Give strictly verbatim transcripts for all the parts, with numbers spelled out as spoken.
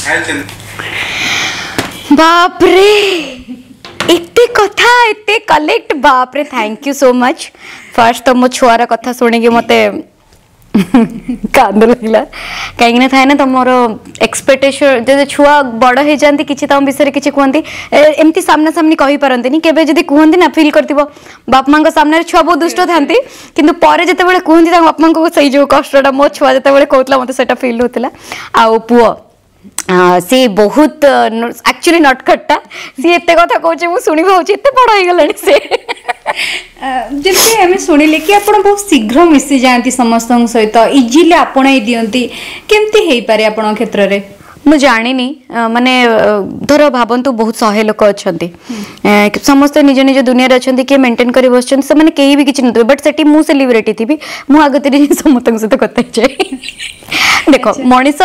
बाप रे एते कथा एते कलेक्ट बाप रे thank you so much first तो मो छुआर कथा सुनिकी मते कांद लगला कहीं था ना तुमर एक्सपेक्टेशन जो छुआ बड़ हो जाती किसी तुम विषय किसी कहती एमती सामना सामनी कही पारती केवे जदि कहती ना फील कर बाप माँ सामने छुआ बहुत दुष्ट था किंतु पर जिते बड़े कहती बाप माँ को सही जो कष्टा मो छुआ जिते कहला मत से फील होता आ पुओ सी बहुत एक्चुअली नटखट्टा सी एत कथा कहे मुझे शुणी पाऊँ एत बड़ हो गला से जैसे आम शुणिले कि आप बहुत शीघ्र मिसी जाती समस्त सहित इजिली आपणाई दियंती केमती हो पारे आपण क्षेत्र में मुझे जानी माने धर भावतु बहुत शहे लोक अच्छा समस्त निज निज दुनिया अच्छा किए मेंटेन कर बस से कहीं भी किसी नुवे बट से मुझे सेलिब्रिटी थी मुझे आगत समस्त सहित कथा देख मनीष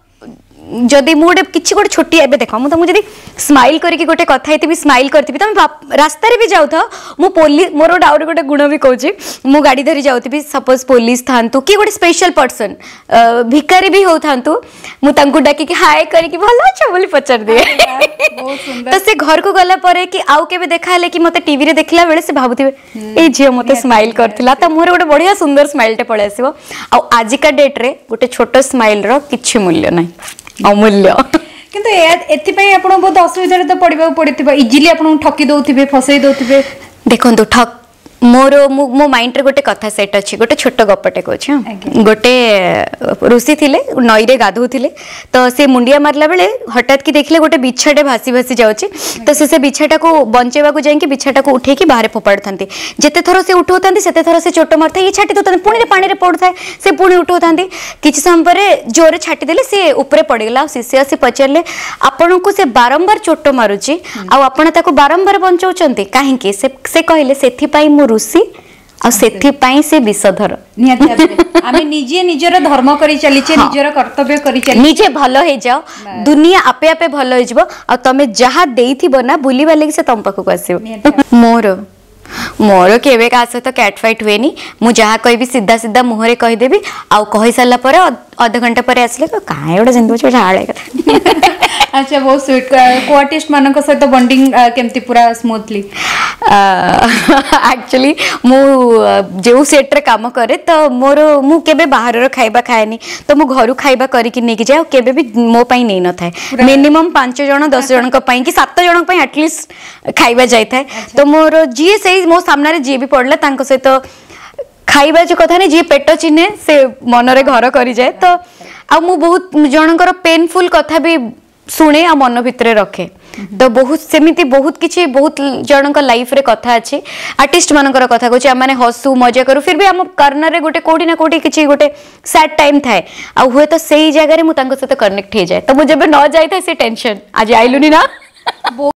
जदि मुझे किसी गोटे छोटी ए देख मुझे तुमको स्माइल करके गोटे कथा थी स्माइल करती तुम रास्ता भी जाऊ था मु पुलिस मोर आउट गोटे गुण भी कहूँ मु गाड़ी धरी जाऊँ सपोज पुलिस था कि गोटे स्पेशल पर्सन भिकारी भी हो था मुझे डाक हाय करके भल अच्छा बोली पचार दिए तो से घर को गला पर कि आउ के देखा कि मत टीवी रे देखला बेले से भाबुथिबे ए झियो मते स्माइल करथिला त मोर गोटे बढ़िया सुंदर स्माइल टे पळे आसीबो आ आजिका डेट रे गोटे छोटो स्माइल रो किछि मूल्य नै अमूल्य किंतु एथिपाई आपण बहुत असुविधा रे तो पड़िबा पड़िथिबा इजिली आपण ठकी दउथिबे फसई दउथिबे देखंतु ठक मोर मो माइंड रे गोटे कथा सेट अच्छी गोटे छोट गपटे कहूँ गोटे ऋषि थिले नई रे गाधुले तो से मुंडिया मारला बेले हठात कि देखले गोटे बिछाटे भासी भासी जाउची तो से से बिछाटा को बंचेवा को जाई कि बिछाटा को उठे कि बाहर फोपाड़ थांती जेते थरो से उठौतांती सेते थरो से चोट मारता ये छाटी दउतांती पुणी रे पानी रे पड़ुथाय से पुणी उठौतांती किछि समय परे जोरे छाटी देले से ऊपर पड़गला शिष्य आसी पचारले आपन को से बारंबार चोट मारुची आ आपण ताको बारंबार बंचौचंती काहे कि से से कहले सेथि पई मु ऋषि आ सेथि पई से विषधर आमे निजे निजर धर्म करी चलीचे निजर कर्तव्य करी चली निजे भलो हे जाओ दुनिया आपे आपे भलो हे जबो आ तमे जहा देइथिबो ना बुली वाले से तम पाखो आसीबो मोर मोर केवे का सहित कैट फाइट हुए नी मु जहा कहबी सीधा सीधा मुहरे कहि देबी आ कहि साला पर आधा घंटा पर आसले काहे ओडा जिंदो छ झाळे कथा अच्छा बहुत स्वीट को आर्टिस्ट मानक सहित बॉन्डिंग केमती पूरा स्मूथली एक्चुअली मु जो सेट रे काम करे तो मोर मु केबे बाहर रो खाइबा खाएनी तो मु घरु खाइबा करी कि नै कि जाय केबे भी मो पई नै न थाए मिनिमम पांच जण दस जण को पई कि सात जण पई एटलीस्ट खाइबा जाय थाए तो मोर जी सही मो सामने रे जी भी पड़ला तांको सहित खाइबा जो कथा नै जी पेट चिन्हे से मन रे घर करी जाए तो आ मु बहुत जनकर पेनफुल कथा भी शुणे आ मन भितर रखे तो बहुत सेमिति बहुत किछि बहुत जनक लाइफ रे कथा अछि आर्टिस्ट मानकर कथा कहछि आ माने हसु मजा करू फिर भी हम कर्नर रे गोटे कोडी ना कोडी किछि गोटे सैड टाइम थाए आ हुए तो सही जगह रे मु तांको साथ कनेक्ट हे जाए तो मु जब न जाय था से टेंशन आज आइलुनी ना